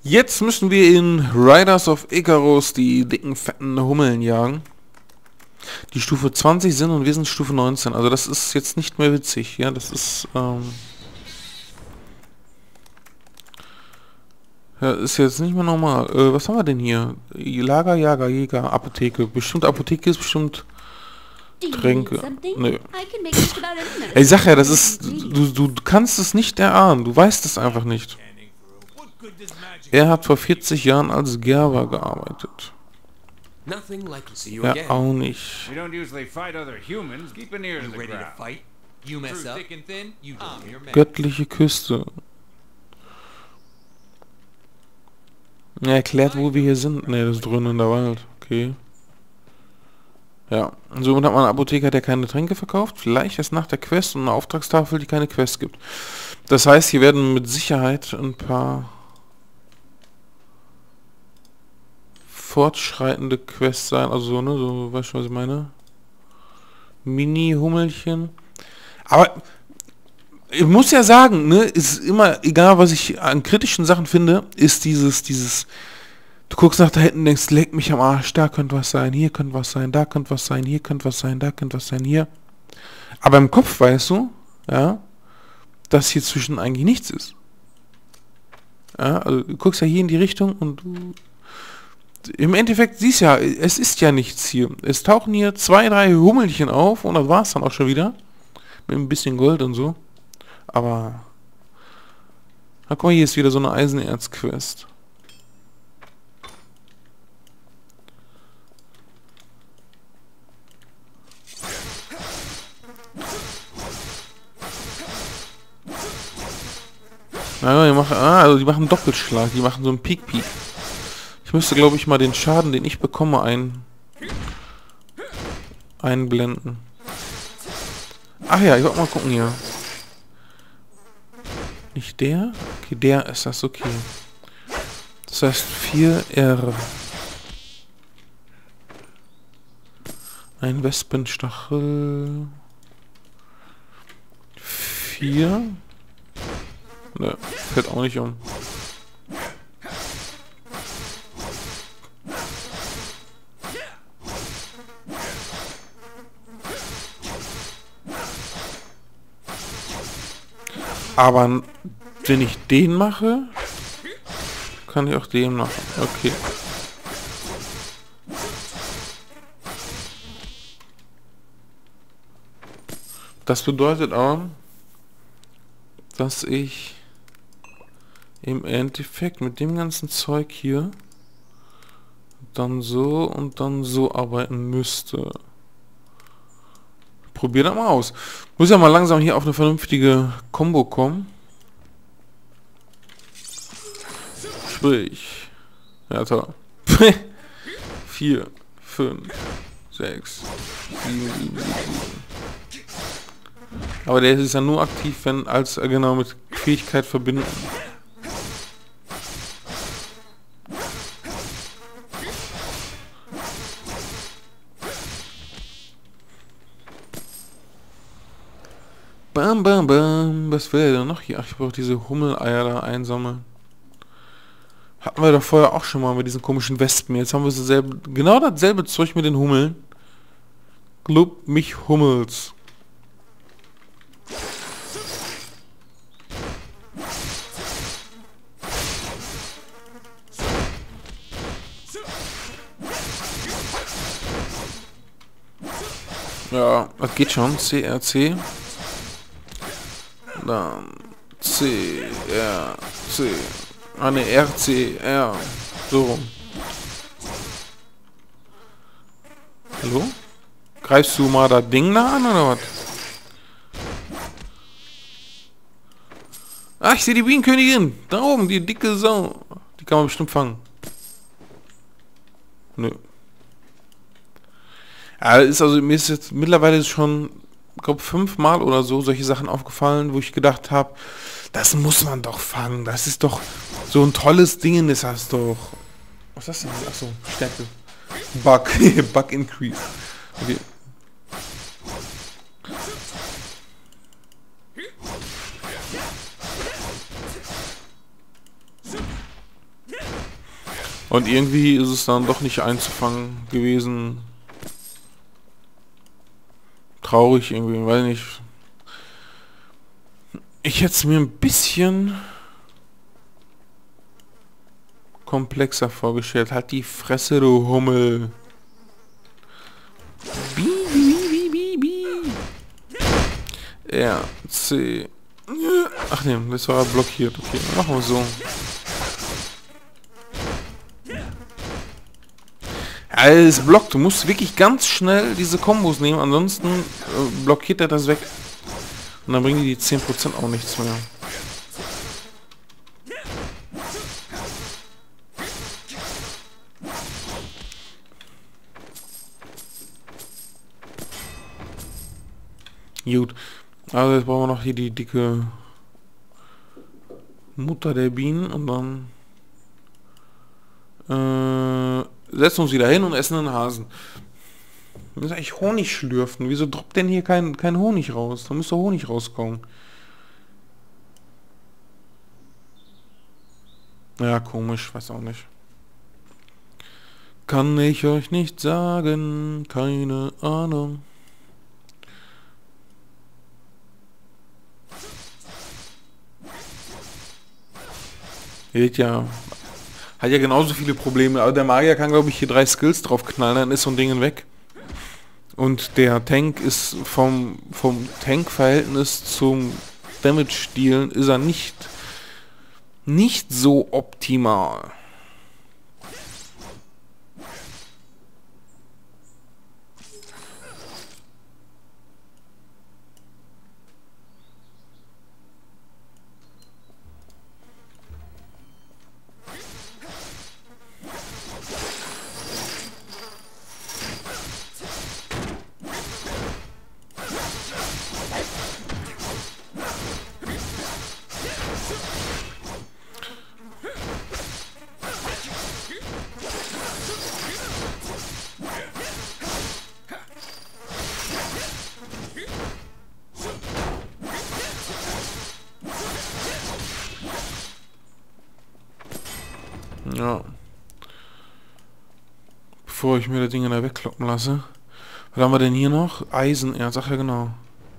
Jetzt müssen wir in Riders of Icarus die dicken, fetten Hummeln jagen. Die Stufe 20 sind und wir sind Stufe 19. Also das ist jetzt nicht mehr witzig. Ja, das ist... ja, ist jetzt nicht mehr normal. Was haben wir denn hier? Lager, Jager, Jäger, Apotheke. Bestimmt Apotheke ist bestimmt... Tränke. Nö. Ey, sag ja, das ist... Du kannst es nicht erahnen. Du weißt es einfach nicht. Er hat vor 40 Jahren als Gerber gearbeitet. Ja, auch nicht. Göttliche Küste. Er erklärt, wo wir hier sind. Ne, das ist drinnen in der Wald. Okay. Ja, und somit hat man einen Apotheker, der keine Tränke verkauft. Vielleicht erst nach der Quest und eine Auftragstafel, die keine Quest gibt. Das heißt, hier werden mit Sicherheit ein paar fortschreitende Quests sein. Also so, ne, so, weißt du, was ich meine? Mini-Hummelchen. Aber ich muss ja sagen, ne, ist immer, egal was ich an kritischen Sachen finde, ist dieses, du guckst nach da hinten und denkst, leck mich am Arsch, da könnte was sein, hier könnte was sein, da könnte was sein, hier könnte was sein, da könnte was sein, hier. Aber im Kopf weißt du, ja, dass hier zwischen eigentlich nichts ist. Ja, also du guckst ja hier in die Richtung und du, im Endeffekt siehst ja, es ist ja nichts hier. Es tauchen hier 2, 3 Hummelchen auf und das war's dann auch schon wieder. Mit ein bisschen Gold und so. Aber... Na guck mal, hier ist wieder so eine Eisenerz-Quest. Ja, die machen, also die machen Doppelschlag, die machen so einen Peek-Peek. Ich müsste, glaube ich, mal den Schaden, den ich bekomme, einblenden. Ach ja, ich wollte mal gucken hier. Nicht der? Okay, der ist das, okay. Das heißt 4R. Ein Wespenstachel. 4. Ne, fällt auch nicht um. Aber wenn ich den mache, kann ich auch den machen. Okay. Das bedeutet auch, dass ich im Endeffekt mit dem ganzen Zeug hier dann so und dann so arbeiten müsste. Probier das mal aus. Muss ja mal langsam hier auf eine vernünftige Combo kommen. Sprich. Ja, toll. 4, 5, 6, 7, 7, 7. Aber der ist ja nur aktiv, wenn als genau mit Fähigkeit verbinden. Bam, bam, bam. Was will er denn noch hier? Ach, ich brauche diese Hummeleier da einsammeln. Hatten wir doch vorher auch schon mal mit diesen komischen Wespen. Jetzt haben wir genau dasselbe Zeug mit den Hummeln. Lob mich Hummels. Ja, das geht schon. CRC. Dann CRC. Ah ne, RCR. So rum. Hallo? Greifst du mal das Ding da an oder was? Ah, ich sehe die Bienenkönigin. Da oben, die dicke Sau. Die kann man bestimmt fangen. Nö. Ja, ist also, mir ist jetzt mittlerweile schon, ich glaube, 5-mal oder so solche Sachen aufgefallen, wo ich gedacht habe, das muss man doch fangen. Das ist doch so ein tolles Ding, ist das doch. Was ist das denn? Achso, Stärke. Bug. Bug Increase. Okay. Und irgendwie ist es dann doch nicht einzufangen gewesen. Traurig irgendwie, weiß nicht. Ich hätte es mir ein bisschen komplexer vorgestellt. Halt die Fresse, du Hummel. Bi, bi, bi, bi, bi. R, C. Ach ne, das war blockiert. Okay, machen wir so. Ja, es blockt. Du musst wirklich ganz schnell diese Kombos nehmen, ansonsten blockiert er das weg. Und dann bringen die 10% auch nichts mehr. Gut. Also jetzt brauchen wir noch hier die dicke Mutter der Bienen und dann setzen wir uns wieder hin und essen einen Hasen. Wir müssen eigentlich Honig schlürfen. Wieso droppt denn hier kein Honig raus? Da müsste Honig rauskommen. Ja, komisch, weiß auch nicht. Kann ich euch nicht sagen, keine Ahnung. Ihr seht ja, hat ja genauso viele Probleme, aber der Magier kann, glaube ich, hier 3 Skills drauf knallen, dann ist so ein Ding weg. Und der Tank ist vom Tank-Verhältnis zum Damage-Dealen ist er nicht so optimal. Ja. Bevor ich mir das Ding da wegkloppen lasse. Was haben wir denn hier noch? Eisenerz, ach ja genau.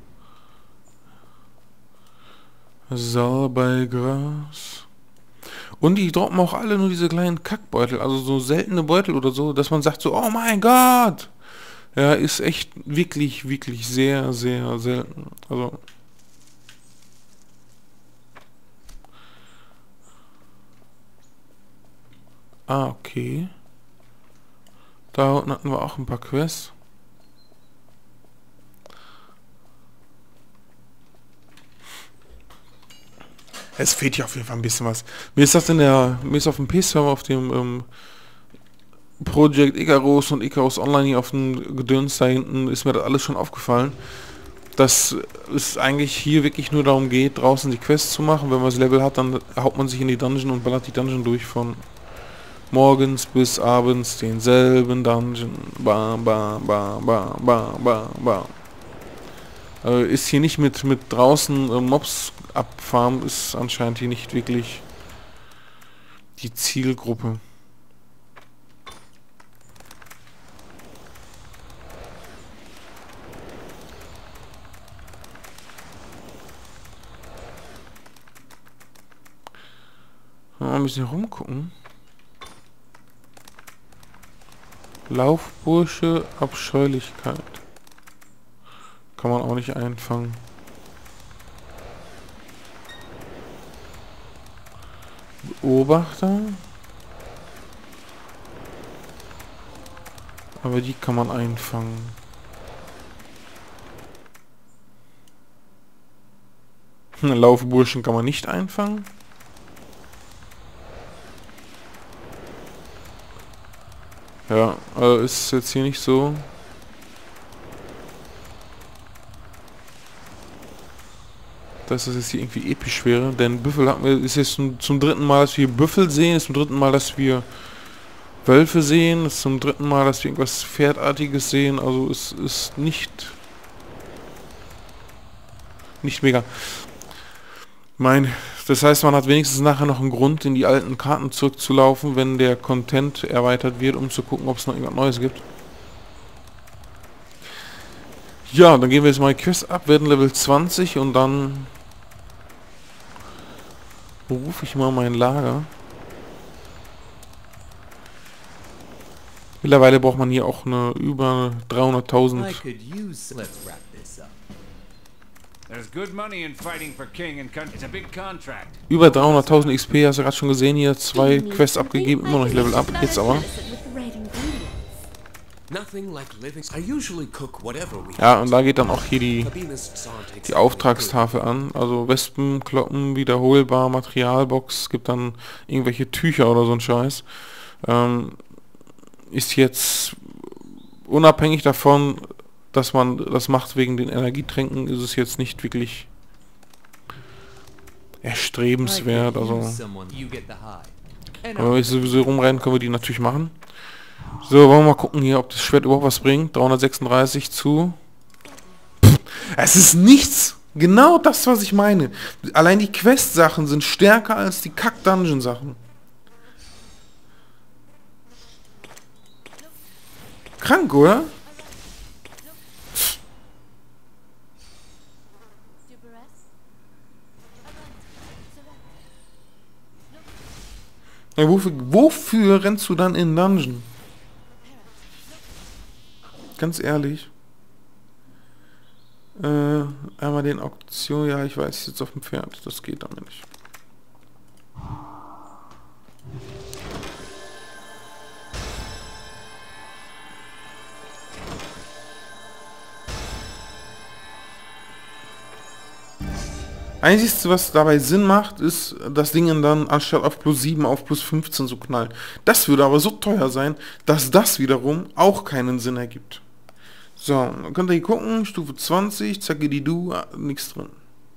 Salbeigras. Und die droppen auch alle nur diese kleinen Kackbeutel, also so seltene Beutel oder so, dass man sagt so, oh mein Gott! Ja, ist echt wirklich, wirklich sehr, sehr selten. Also. Ah, okay. Da unten hatten wir auch ein paar Quests. Es fehlt ja auf jeden Fall ein bisschen was. Mir ist das mir ist auf dem PC-Server, auf dem Project Icarus und Icarus Online hier auf dem Gedöns da hinten, ist mir das alles schon aufgefallen. Dass es eigentlich hier wirklich nur darum geht, draußen die Quests zu machen. Wenn man das Level hat, dann haut man sich in die Dungeon und ballert die Dungeon durch von morgens bis abends denselben Dungeon. Bam, bam, bam, bam, bam, bam, bam. Ist hier nicht mit draußen Mobs abfarmen, ist anscheinend hier nicht wirklich die Zielgruppe. Mal ein bisschen rumgucken. Laufbursche, Abscheulichkeit. Kann man auch nicht einfangen. Beobachter. Aber die kann man einfangen. Laufburschen kann man nicht einfangen. Ja, also ist jetzt hier nicht so. Dass das jetzt hier irgendwie episch wäre, denn Büffel hatten wir, ist jetzt zum dritten Mal, dass wir Büffel sehen, ist zum dritten Mal, dass wir Wölfe sehen, ist zum dritten Mal, dass wir irgendwas Pferdartiges sehen, also es ist nicht mega. Das heißt, man hat wenigstens nachher noch einen Grund, in die alten Karten zurückzulaufen, wenn der Content erweitert wird, um zu gucken, ob es noch irgendwas Neues gibt. Ja, dann gehen wir jetzt mal die Quest ab, werden Level 20 und dann rufe ich mal mein Lager. Mittlerweile braucht man hier auch eine über 300.000. Über 300.000 XP, hast du gerade schon gesehen, hier 2 Quests abgegeben, immer noch nicht Level Up, jetzt aber. Ja, und da geht dann auch hier die Auftragstafel an. Also Wespen, Kloppen, wiederholbar, Materialbox, gibt dann irgendwelche Tücher oder so ein Scheiß. Ist jetzt unabhängig davon, dass man das macht wegen den Energietränken, ist es jetzt nicht wirklich erstrebenswert. Also wenn wir sowieso rumrennen, können wir die natürlich machen. So, wollen wir mal gucken hier, ob das Schwert überhaupt was bringt. 336 zu. Es ist nichts. Genau das, was ich meine. Allein die Quest-Sachen sind stärker als die Kack-Dungeon-Sachen. Krank, oder? Ja, wofür rennst du dann in Dungeon? Ganz ehrlich. Einmal den Auktion, ja, ich weiß, ich sitze auf dem Pferd. Das geht damit nicht. Einzigste, was dabei Sinn macht, ist, das Ding dann anstatt auf plus 7 auf plus 15 zu knallen. Das würde aber so teuer sein, dass das wiederum auch keinen Sinn ergibt. So, dann könnt ihr hier gucken, Stufe 20, zacke die du, nichts drin.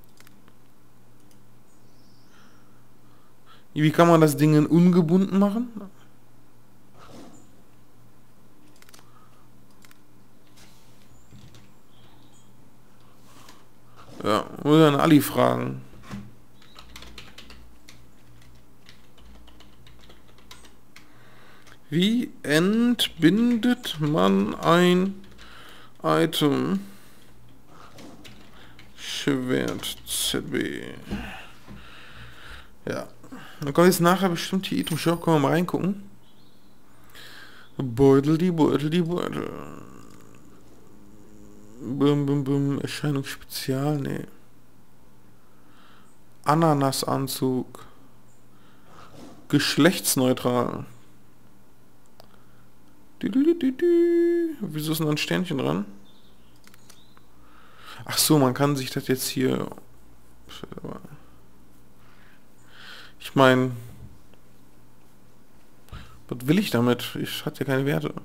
Wie kann man das Ding ungebunden machen? Ja, muss ich an Ali fragen. Wie entbindet man ein Item? Schwert ZB. Ja. Dann kommt jetzt nachher bestimmt die Item Shop, können wir mal reingucken. Beutel, die Beutel, die Beutel. Bum, bum, bum. Erscheinung Spezial, nee. Ananasanzug. Geschlechtsneutral. Wieso ist denn da ein Sternchen dran? Ach so, man kann sich das jetzt hier... Ich meine... Was will ich damit? Ich hatte ja keine Werte.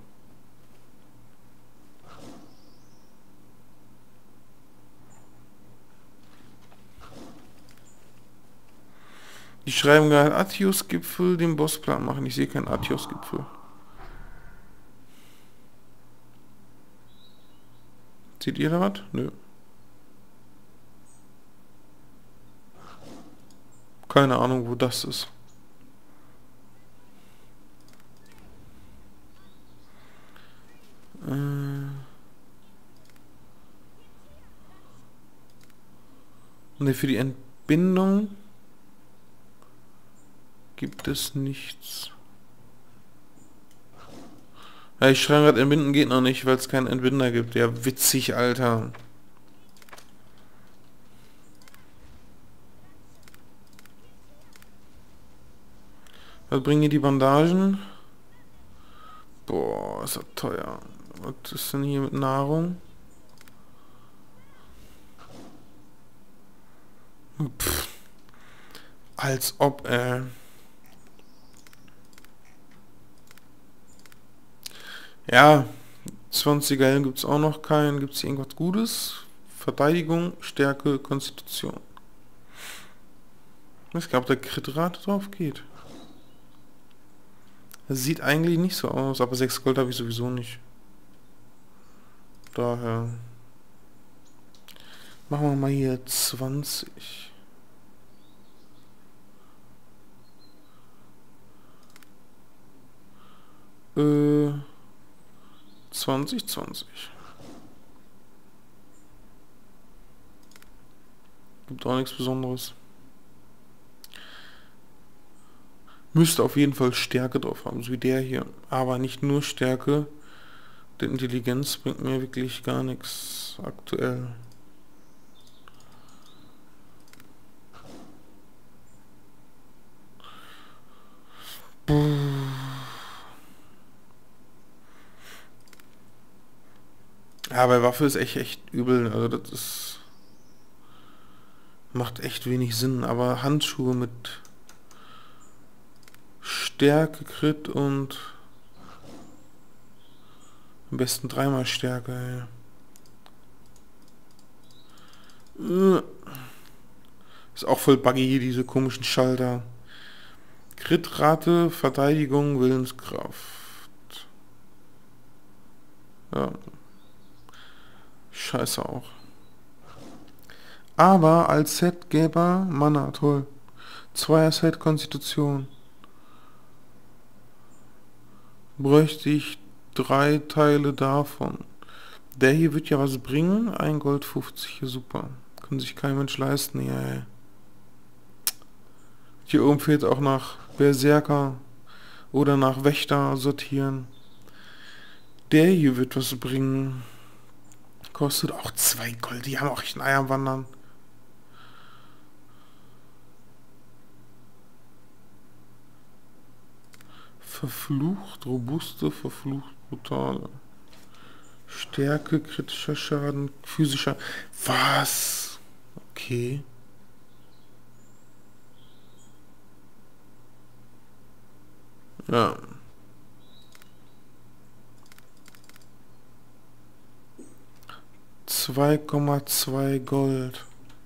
Die schreiben gerade Atios-Gipfel, den Bossplan machen. Ich sehe keinen Atios-Gipfel. Seht ihr da was? Nö. Keine Ahnung, wo das ist. Ne, für die Entbindung gibt es nichts. Ja, ich schreibe gerade, entbinden geht noch nicht, weil es keinen Entbinder gibt. Ja, witzig, Alter. Was bringen hier die Bandagen? Boah, ist das teuer. Was ist denn hier mit Nahrung? Pff. Als ob, Ja, 20er Helm gibt es auch noch keinen. Gibt es hier irgendwas Gutes? Verteidigung, Stärke, Konstitution. Ich weiß gar nicht, ob der Kritrate drauf geht. Das sieht eigentlich nicht so aus, aber 6 Gold habe ich sowieso nicht. Daher machen wir mal hier 20. 2020. Gibt auch nichts Besonderes. Müsste auf jeden Fall Stärke drauf haben, so wie der hier. Aber nicht nur Stärke. Denn Intelligenz bringt mir wirklich gar nichts aktuell. Ja, bei Waffe ist echt übel. Also das ist... macht echt wenig Sinn. Aber Handschuhe mit Stärke, Crit und am besten dreimal Stärke. Ey. Ist auch voll buggy hier, diese komischen Schalter. Crit-Rate, Verteidigung, Willenskraft. Ja. Scheiße auch. Aber als Setgeber, Mana, toll. 2er Set Konstitution. Bräuchte ich 3 Teile davon. Der hier wird ja was bringen. 1 Gold 50 hier, super. Kann sich kein Mensch leisten, ja. Ey. Hier oben fehlt auch nach Berserker oder nach Wächter sortieren. Der hier wird was bringen. Kostet auch 2 Gold. Die haben auch echt ein Ei am Wandern. Verflucht, robuste, verflucht, brutale. Stärke, kritischer Schaden, physischer... Was? Okay. Ja. $2,2 Gold.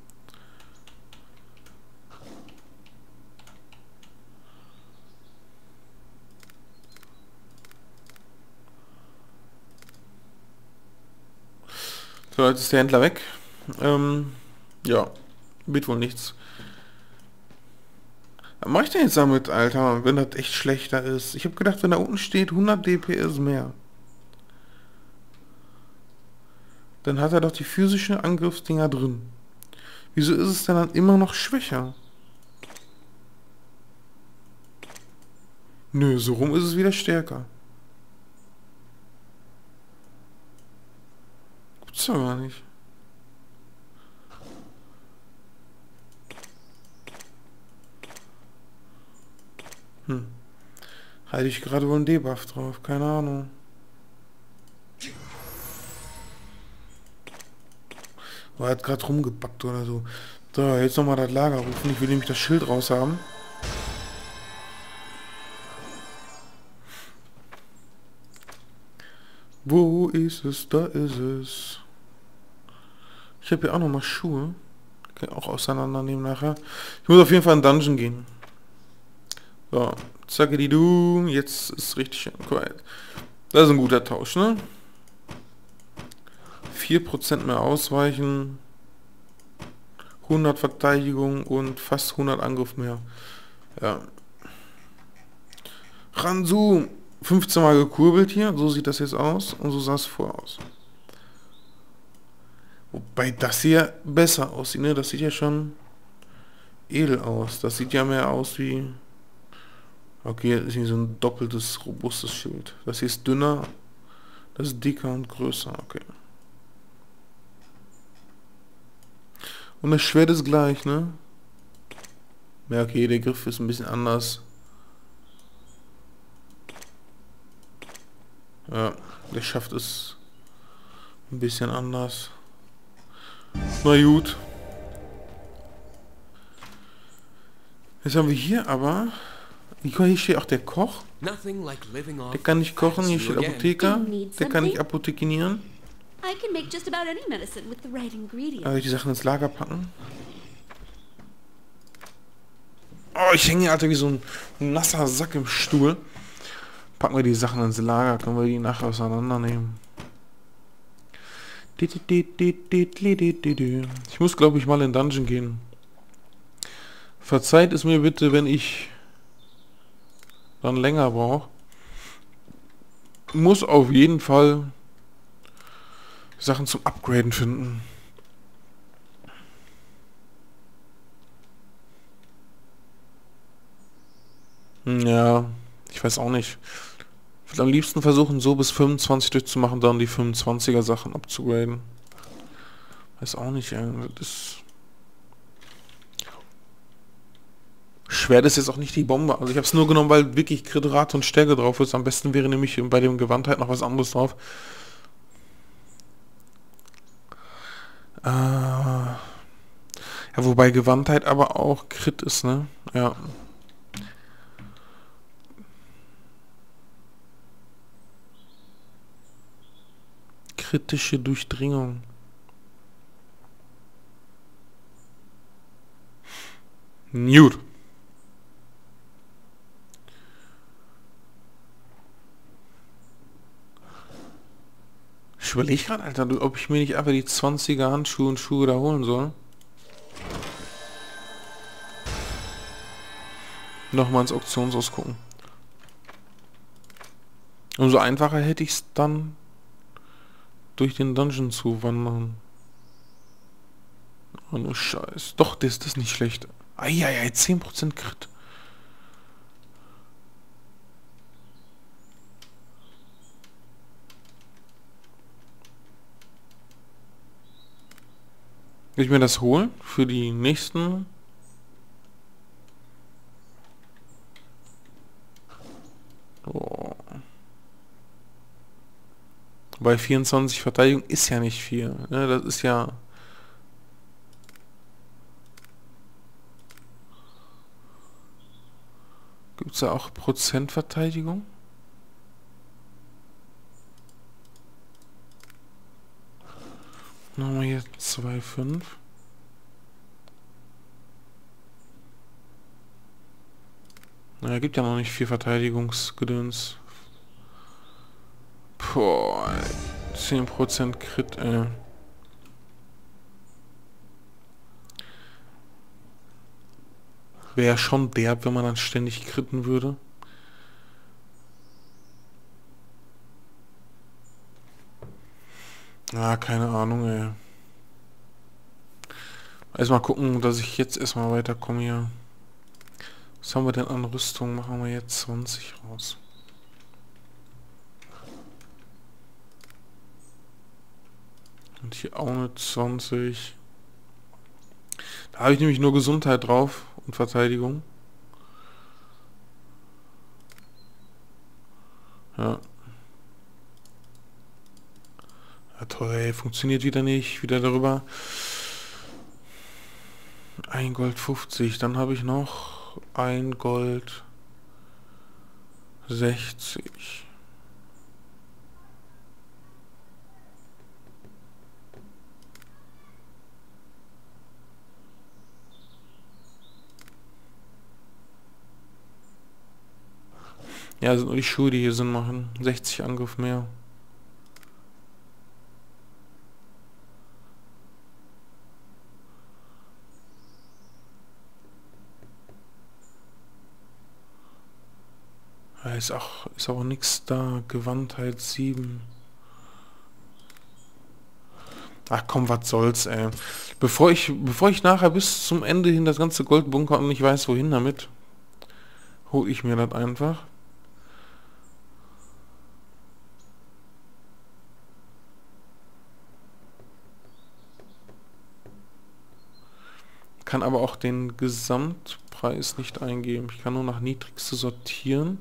So, jetzt ist der Händler weg. Ja, wird wohl nichts. Was mache ich denn jetzt damit, Alter, wenn das echt schlechter ist? Ich habe gedacht, wenn da unten steht 100 DPS mehr, dann hat er doch die physischen Angriffsdinger drin. Wieso ist es denn dann immer noch schwächer? Nö, so rum ist es wieder stärker. Gibt's doch gar nicht. Halte ich gerade wohl einen Debuff drauf, keine Ahnung. Er hat gerade rumgebackt oder so. So, jetzt nochmal das Lager rufen. Ich will nämlich das Schild raus haben. Wo ist es? Da ist es. Ich habe hier auch nochmal Schuhe. Kann ich auch auseinandernehmen nachher. Ich muss auf jeden Fall in den Dungeon gehen. So, zacke die du. Jetzt ist richtig schön. Das ist ein guter Tausch, ne? 4% mehr Ausweichen. 100 Verteidigung und fast 100 Angriff mehr. Ja. Ransu. 15 Mal gekurbelt hier. So sieht das jetzt aus. Und so sah es vorher aus. Wobei das hier besser aussieht, ne? Das sieht ja schon edel aus. Das sieht ja mehr aus wie... Okay, das ist hier so ein doppeltes, robustes Schild. Das hier ist dünner. Das ist dicker und größer. Okay. Und das Schwert ist gleich, ne? Ja, okay, der Griff ist ein bisschen anders. Ja, der Schaft ist ein bisschen anders. Na gut. Jetzt haben wir hier aber... Hier steht auch der Koch. Der kann nicht kochen. Hier steht Apotheker. Der kann nicht apothekinieren. Also die Sachen ins Lager packen. Oh, ich hänge hier, Alter, wie so ein nasser Sack im Stuhl. Packen wir die Sachen ins Lager. Können wir die nachher auseinandernehmen. Ich muss, glaube ich, mal in den Dungeon gehen. Verzeiht es mir bitte, wenn ich dann länger brauche. muss auf jeden Fall Sachen zum Upgraden finden. Ja, ich weiß auch nicht. Ich würde am liebsten versuchen, so bis 25 durchzumachen, dann die 25er Sachen abzugraden. Weiß auch nicht, ey. Das ist Schwert ist jetzt auch nicht die Bombe. Also ich habe es nur genommen, weil wirklich Kritrate und Stärke drauf ist. Am besten wäre nämlich bei dem Gewandtheit noch was anderes drauf. Ja, wobei Gewandtheit aber auch Crit ist, ne? Ja. Kritische Durchdringung. Gut. Ich überlege gerade, Alter, ob ich mir nicht einfach die 20er Handschuhe und Schuhe da holen soll. Nochmal ins Auktionshaus gucken. Umso einfacher hätte ich es dann durch den Dungeon zu wandern. Oh ne Scheiß. Doch, das ist nicht schlecht. Eieiei, 10% Crit. Will ich mir das holen für die nächsten? Oh. Bei 24 Verteidigung ist ja nicht viel. Ne? Das ist ja... Gibt es da auch Prozentverteidigung? Machen wir hier 2,5. Naja, gibt ja noch nicht viel Verteidigungsgedöns. Boah, 10% Crit, ey. Wäre schon derb, wenn man dann ständig kritten würde. Ah, keine Ahnung, ey. Erstmal gucken, dass ich jetzt erstmal weiterkomme hier. Was haben wir denn an Rüstung? Machen wir jetzt 20 raus. Und hier auch eine 20. Da habe ich nämlich nur Gesundheit drauf und Verteidigung. Ja. Ja toll, ey, funktioniert wieder nicht. Wieder darüber. 1 Gold 50. Dann habe ich noch 1 Gold 60. Ja, sind nur die Schuhe, die hier Sinn machen. 60 Angriff mehr. Ja, ist auch nichts da. Gewandtheit 7. Ach komm, was soll's, ey. Bevor ich nachher bis zum Ende hin das ganze Gold bunker und nicht weiß, wohin damit, hole ich mir das einfach. Kann aber auch den Gesamtpreis nicht eingeben. Ich kann nur nach niedrigste sortieren.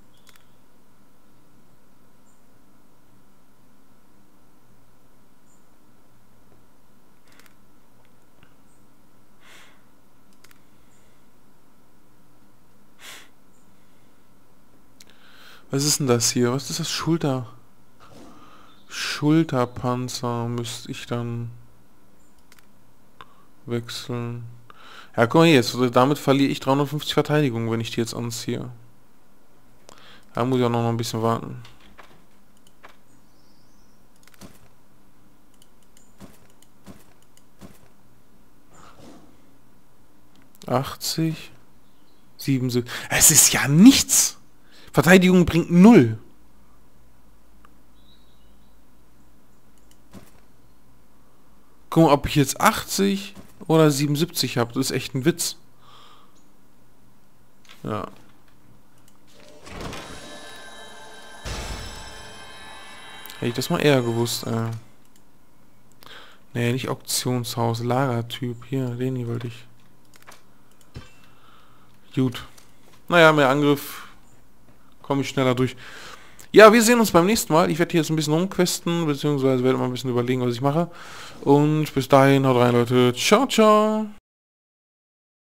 Was ist denn das hier? Was ist das? Schulterpanzer müsste ich dann wechseln. Ja, guck mal hier, jetzt, damit verliere ich 350 Verteidigung, wenn ich die jetzt anziehe. Da muss ich auch noch ein bisschen warten. ...80... 77... Es ist ja nichts! Verteidigung bringt 0. Guck mal, ob ich jetzt 80 oder 77 habe. Das ist echt ein Witz. Ja. Hätte ich das mal eher gewusst. Nee, nicht Auktionshaus, Lagertyp. Hier, den hier wollte ich. Gut. Naja, mehr Angriff. Komme ich schneller durch. Ja, wir sehen uns beim nächsten Mal. Ich werde hier jetzt ein bisschen rumquesten, beziehungsweise werde mal ein bisschen überlegen, was ich mache. Und bis dahin, haut rein, Leute. Ciao, ciao.